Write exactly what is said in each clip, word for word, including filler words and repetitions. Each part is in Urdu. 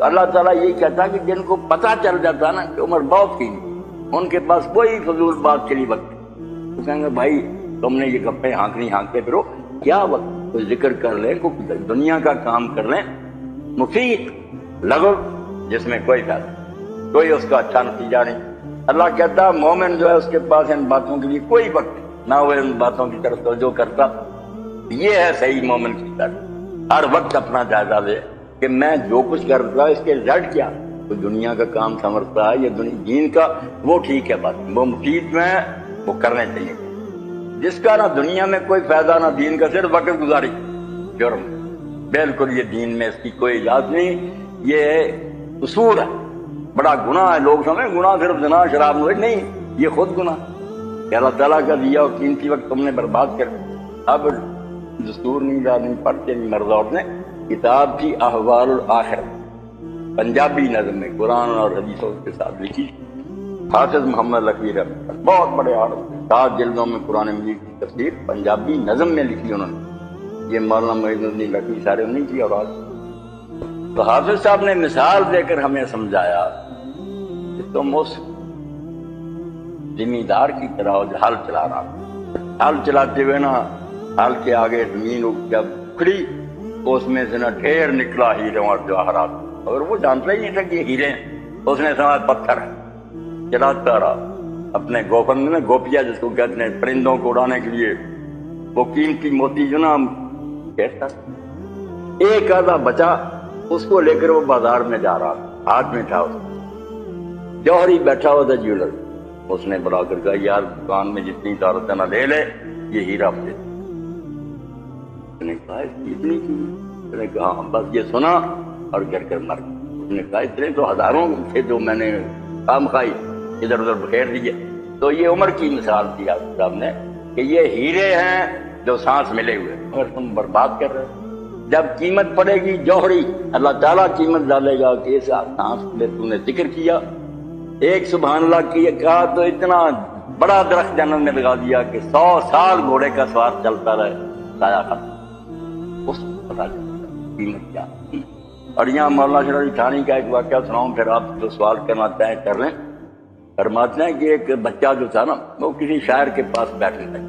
اللہ تعالیٰ یہی کہتا کہ جن کو پتہ چل جاتا نا کہ عمر بہت کی ان کے پاس کوئی فضول بات کے لیے وقت نہیں، تو کہیں گے بھائی تم نے یہ گپے ہانکنے ہانکتے پھرو، کیا وقت، کوئی ذکر کر لیں، کوئی دنیا کا کام کر لیں مفید لغو جس میں کوئی فائدہ، کوئی اس کا اچھا نتیجہ نہیں۔ اللہ کہتا مومن جو ہے اس کے پاس ان باتوں کے لیے کوئی وقت نہ، وہ ان باتوں کی طرف توجہ کرتا۔ یہ ہے صحیح مومن کی طرف، ہر وقت اپنا جائزہ لے کہ میں جو کچھ کر رہا اس کے رزلٹ کیا، تو دنیا کا کام سمجھتا ہے یا دین کا، وہ ٹھیک ہے، بات وہ مفید میں وہ کرنے چاہیے۔ جس کا نہ دنیا میں کوئی فائدہ نہ دین کا، صرف وقت گزاری، جرم، بالکل یہ دین میں اس کی کوئی اجازت نہیں، یہ قصور ہے، بڑا گناہ ہے۔ لوگ سمجھیں گناہ صرف زنا شراب نہیں، یہ خود گناہ کہ اللہ تعالیٰ کا دیا اور قیمتی وقت تم نے برباد کر۔ اب دستور نہیں نہیں پڑھتے نہیں مرد عورت نے، کتاب تھی احوال الآخر، پنجابی نظم میں قرآن اور حدیثوں کے ساتھ لکھی، حافظ محمد لکھوی رحمۃ اللہ، بہت بڑے عالم، سات جلدوں میں قرآن مجید کی تفسیر پنجابی نظم میں لکھی انہوں نے، یہ مولانا معین الدین لکھوی سارے نہیں کی۔ اور آج تو حافظ صاحب نے مثال دے کر ہمیں سمجھایا کہ تم اس زمیندار کی طرح ہو جو ہل چلا رہا، ہل چلاتے ہوئے نا ہل کے آگے زمین جب کھڑی تو اس میں سے نا ڈھیر نکلا ہیروں اور جواہرات، اور وہ جانتا ہی نہیں تھا کہ یہ ہیرے ہیں، اس نے سمجھا پتھر ہے، چلاتا رہا اپنے گوپن میں، گوپیا جس کو کہتے ہیں پرندوں کو اڑانے کے لیے، وہ قیمتی موتی جو نا کہتا، ایک آدھا بچا اس کو لے کر وہ بازار میں جا رہا، ہاتھ میں تھا اس جوہری بیٹھا ہوا تھا جیولر، اس نے بلا کر کہا یار دکان میں جتنی دولت ہے نا لے لے، یہ ہیرا دے۔ اس نے کہا اتنی کی؟ اس نے کہا بس یہ سنا اور گر کر مر گیا۔ اس نے کہا اتنے تو ہزاروں تھے جو میں نے کام کھائی ادھر ادھر بکھیر دیے۔ تو یہ عمر کی مثال دی آپ صاحب نے کہ یہ ہیرے ہیں جو سانس ملے ہوئے، اگر تم برباد کر رہے ہو، جب قیمت پڑے گی جوہری، اللہ تعالیٰ قیمت ڈالے گا کہ اس سانس میں تم نے ذکر کیا، ایک سبحان اللہ کی کہا تو اتنا بڑا درخت جنت میں لگا دیا کہ سو سال گھوڑے کا سوار چلتا رہے، سایہ ختم، اس کو پتا چلتا قیمت کیا۔ اور یہاں مولانا شرعی تھانی کا ایک واقعہ سناؤں، پھر آپ جو سوال کرنا چاہیں کر لیں۔ فرماتے ہیں کہ ایک بچہ جو تھا نا وہ کسی شاعر کے پاس بیٹھے تھے،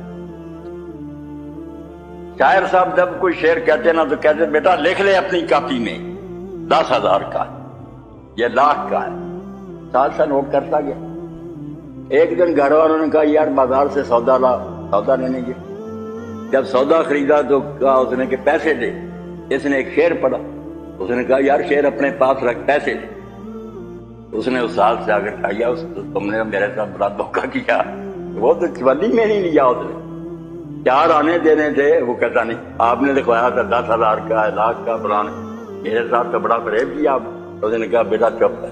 شاعر صاحب جب کوئی شعر کہتے نا تو کہتے بیٹا لکھ لے اپنی کاپی میں، دس ہزار کا یہ لاکھ کا ہے، سال سال نوٹ کرتا گیا۔ ایک دن گھر والوں نے کہا یار بازار سے سودا لا، سودا لینے گیا، جب سودا خریدا تو کہا اس نے کہ پیسے دے، اس نے ایک شعر پڑھا، اس نے کہا یار شعر اپنے پاس رکھ، پیسے دے۔ اس نے اس سال سے آگے کھایا، اس تم نے میرے ساتھ بڑا دھوکہ کیا، وہ تو چولی میں نہیں لیا، اس نے چار آنے دینے تھے، وہ کہتا نہیں آپ نے دکھوایا تھا دس ہزار کا ہے، لاکھ کا، فلاں میرے ساتھ تو بڑا فریب کیا۔ اس نے کہا بیٹا چپ ہے۔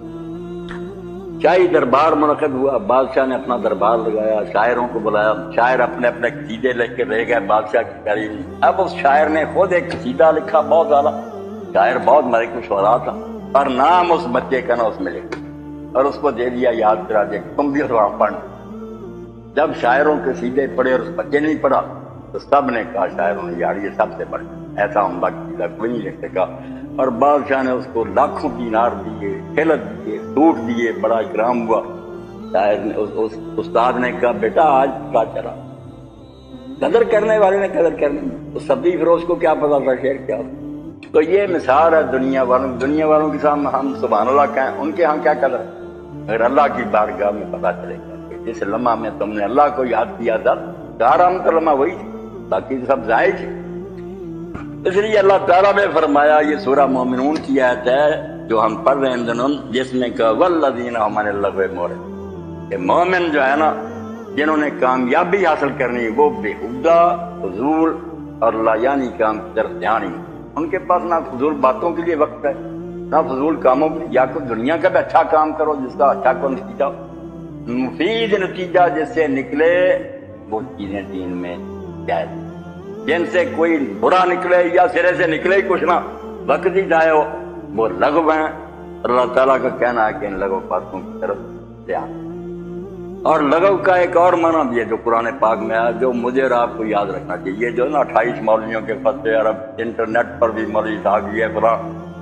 شاہی دربار منعقد ہوا، بادشاہ نے اپنا دربار لگایا، شاعروں کو بلایا، شاعر اپنے اپنے قصیدے لکھ کے رہ گئے بادشاہ کی پیاری میں۔ اب اس شاعر نے خود ایک قصیدہ لکھا بہت اعلیٰ، شاعر بہت ملک شعراء تھا، اور نام اس بچے کا نا اس میں لکھا اور اس کو دے دیا یاد کرا دیا تم بھی تھوڑا پڑھ۔ جب شاعروں کے قصیدے پڑھے اور اس بچے نے نہیں پڑھا تو سب نے کہا شاعروں نے یار یہ سب سے بڑھ ایسا عمدہ قصیدہ کوئی نہیں لکھ سکا، اور بادشاہ نے اس کو لاکھوں دینار دیے، خلعت دیے، سوٹ دیے، بڑا اکرام ہوا۔ شاعر نے اس, اس استاد نے کہا بیٹا آج پتا چلا، قدر کرنے والے نے قدر کرنی، تو سبزی فروش کو کیا پتا تھا شعر کیا۔ تو یہ مثال ہے دنیا والوں دنیا والوں کے سامنے ہم سبحان اللہ کہیں، ان کے ہاں کیا قدر ہے؟ اگر اللہ کی بارگاہ میں پتا چلے گا کہ جس لمحہ میں تم نے اللہ کو یاد کیا تھا، آرام کا لمحہ وہی تھی، باقی سب ضائع تھی۔ اس لیے اللہ تعالیٰ نے فرمایا، یہ سورہ مومنون کی آیت ہے جو ہم پڑھ رہے ہیں دنوں، جس میں کہا والذین هم عن اللغو معرضون، کہ مومن جو ہے نا جنہوں نے کامیابی حاصل کرنی وہ بےہودہ فضول اور لایانی کام کی طرف دھیان ہی، ان کے پاس نہ فضول باتوں کے لیے وقت ہے نہ فضول کاموں کے لیے، یا کوئی دنیا کا بھی اچھا کام کرو جس کا اچھا کو نتیجہ مفید نتیجہ جس سے نکلے، وہ چیزیں دین میں جائز، جن سے کوئی برا نکلے یا سرے سے نکلے ہی کچھ نہ، وقت ہی ضائع ہو، وہ لغو ہیں۔ اللہ تعالیٰ کا کہنا ہے کہ ان لغو باتوں کی طرف دھیان۔ اور لغو کا ایک اور معنی بھی ہے جو قرآن پاک میں ہے، جو مجھے اور آپ کو یاد رکھنا چاہیے۔ یہ جو نا اٹھائیس مولویوں کے فتوے، اور اب انٹرنیٹ پر بھی مولوی آ گئی ہے فلاں،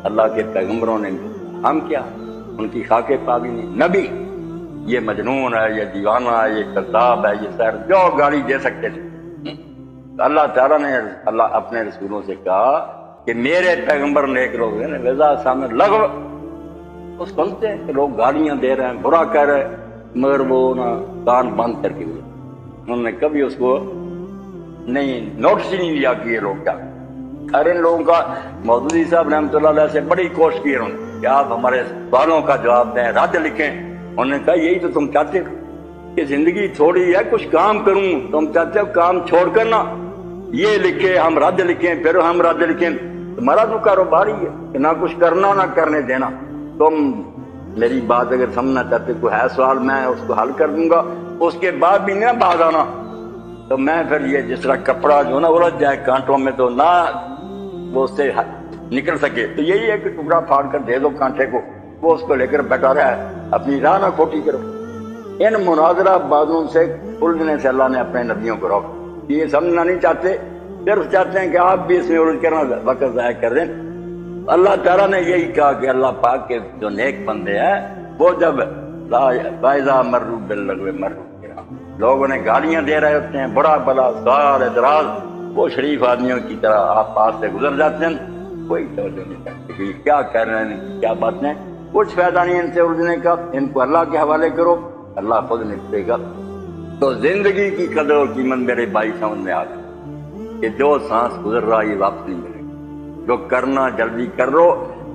اللہ کے پیغمبروں نے، ہم کیا ان کی خاکے پابی نہیں. نبی یہ مجنون ہے، یہ دیوانہ ہے، یہ کذاب ہے، یہ سیر، جو گالی دے سکتے تھے. اللہ تعالیٰ نے اللہ اپنے رسولوں سے کہا کہ میرے پیغمبر نیک لوگ ہیں ویزا سامنے لگو. وہ سنتے ہیں کہ لوگ گالیاں دے رہے ہیں، برا کہہ رہے ہیں، مگر وہ نا کان بند کر کے ہوئے. انہوں نے کبھی اس کو نہیں نوٹس ہی نہیں لیا کہ یہ لوگ کیا. خیر ان لوگوں کا مودودی صاحب رحمۃ اللہ علیہ سے بڑی کوشش کی انہوں نے کہ آپ ہمارے سوالوں کا جواب دیں، رد لکھیں. انہوں نے کہا یہی تو تم چاہتے ہو کہ زندگی تھوڑی ہے، کچھ کام کروں. تم چاہتے ہو کام چھوڑ کر نا یہ لکھے ہم رد لکھیں، پھر ہم رد لکھیں. تمہارا تو کاروبار ہی ہے کہ نہ کچھ کرنا نہ کرنے دینا. تم میری بات اگر سمجھنا چاہتے کوئی ہے سوال میں اس کو حل کر دوں گا، اس کے بعد بھی نہ باز آنا. تو میں پھر یہ جس طرح کپڑا جو نا الجھ جائے کانٹوں میں تو نہ وہ اس سے نکل سکے، تو یہی ہے کہ ٹکڑا پھاڑ کر دے دو کانٹے کو، وہ اس کو لے کر بیٹھا رہا ہے، اپنی راہ نہ کھوٹی کرو. ان مناظرہ بازوں سے الجھنے سے اللہ نے اپنے نبیوں کو روکا. یہ سمجھنا نہیں چاہتے، صرف چاہتے ہیں کہ آپ بھی اس میں الجھ کرنا وقت ضائع کر دیں. اللہ تعالیٰ نے یہی کہا کہ اللہ پاک کے جو نیک بندے ہیں وہ جب فائزہ مرو باللغو مرو کرام، لوگوں نے گالیاں دے رہے ہوتے ہیں، بڑا بلا سوال اعتراض، وہ شریف آدمیوں کی طرح آپ پاس سے گزر جاتے ہیں. کوئی توجہ نہیں کرتے کہ کیا کہہ رہے ہیں، کیا باتیں. کچھ فائدہ نہیں ان سے الجھنے کا، ان کو اللہ کے حوالے کرو، اللہ خود نپٹے گا. تو زندگی کی قدر و قیمت میرے بھائی سمجھ میں آ گئی کہ جو سانس گزر رہا یہ واپس نہیں ملے گی. جو کرنا جلدی کر لو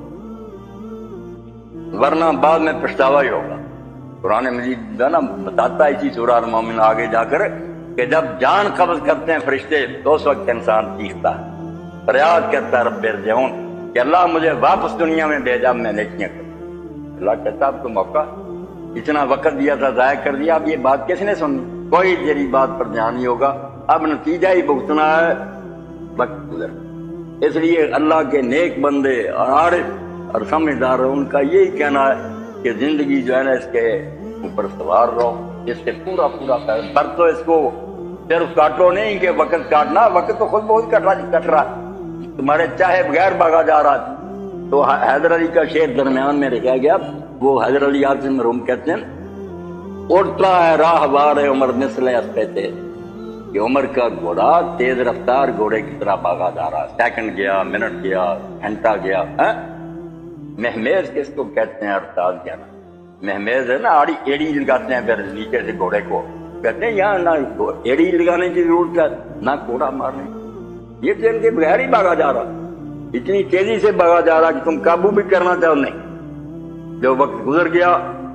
ورنہ بعد میں پچھتاوا ہی ہوگا. قرآن مجید جو ہے نا بتاتا ہے اسی سورہ المومن آگے جا کر کہ جب جان قبض کرتے ہیں فرشتے تو اس وقت انسان چیختا ہے، فریاد کرتا ہے رب ارجعون کہ اللہ مجھے واپس دنیا میں بھیجا، میں نیکیاں کروں. اللہ کہتا اب تو موقع اتنا وقت دیا تھا ضائع کر دیا، اب یہ بات کس نے سننی؟ کوئی تیری بات پر دھیان نہیں ہوگا، اب نتیجہ ہی بھگتنا ہے، وقت گزر. اس لیے اللہ کے نیک بندے اور عارف اور سمجھدار ان کا یہی کہنا ہے کہ زندگی جو ہے نا اس کے اوپر سوار رہو، اس سے پورا پورا پر تو اس کو صرف کاٹو نہیں کہ وقت کاٹنا، وقت تو خود بہت کٹ رہا کٹ رہا تمہارے چاہے بغیر بھاگا جا رہا. تو حیدر علی کا شعر درمیان میں رکھا گیا، وہ حیدر علی عاصم مرحوم کہتے ہیں اڑتا ہے راہ بار عمر مثل اسپے تھے، کہ عمر کا گھوڑا تیز رفتار گھوڑے کی طرح بھاگا جا رہا، سیکنڈ گیا، منٹ گیا، گھنٹہ گیا. مہمیز کس کو کہتے ہیں؟ ارتاز جانا. مہمیز ہے نا آڑی ایڑی لگاتے ہیں پھر نیچے سے گھوڑے کو، کہتے ہیں یہاں نہ ایڑی لگانے کی ضرورت ہے نہ گھوڑا مارنے. یہ تیل کے بغیر ہی بھاگا جا رہا، اتنی تیزی سے بھاگا جا رہا کہ تم قابو بھی کرنا چاہو نہیں. جو وقت گزر گیا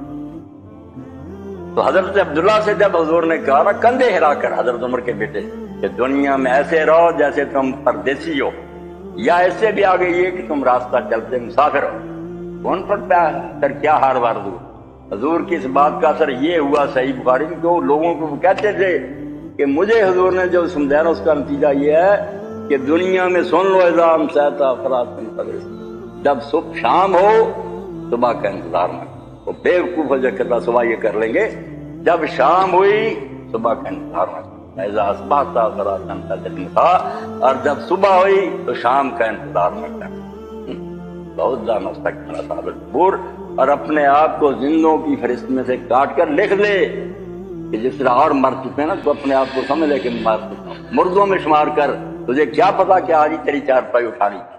تو حضرت عبداللہ سے جب حضور نے کہا نا کندھے ہلا کر، حضرت عمر کے بیٹے، کہ دنیا میں ایسے رہو جیسے تم پردیسی ہو، یا اس سے بھی آگے یہ کہ تم راستہ چلتے مسافر ہو. کون پڑتا ہے سر کیا ہار بار دور. حضور کی اس بات کا اثر یہ ہوا صحیح بخاری میں کہ وہ لوگوں کو کہتے تھے کہ مجھے حضور نے جو سمجھایا اس کا نتیجہ یہ ہے کہ دنیا میں سن لو اذام سہتا فرات جب صبح شام ہو صبح کا انتظار نہ. وہ بے وقوف جو کہتا صبح یہ کر لیں گے، جب شام ہوئی صبح کا انتظار نہ. ایسا اسباتا فراتن تھا، اور جب صبح ہوئی تو شام کا انتظار نہ کر. بہت زیادہ مستقبل ثابت پور، اور اپنے آپ کو زندوں کی فہرست میں سے کاٹ کر لکھ دے کہ جس طرح اور مر چکے ہیں نا تو اپنے آپ کو سمجھ لے کہ مر چکا ہوں، مردوں میں شمار کر. تجھے کیا پتا کہ آج ہی تیری چار پائی اٹھانی